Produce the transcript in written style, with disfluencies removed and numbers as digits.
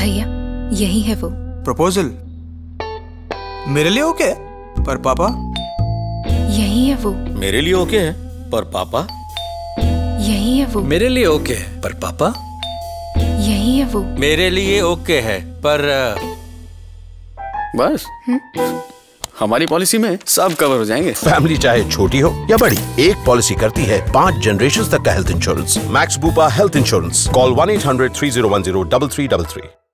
भैया यही है वो प्रपोजल। मेरे लिए ओके है, पर पापा? यही है वो। मेरे लिए ओके है, पर पापा? यही है वो। मेरे लिए ओके है, पर पापा? यही है वो। मेरे लिए ओके है, पर बस हमारी पॉलिसी में सब कवर हो जाएंगे। फैमिली चाहे छोटी हो या बड़ी, एक पॉलिसी करती है 5 जनरेशंस तक का health insurance. Max Bupa health insurance. Call 1-800-3010-3333।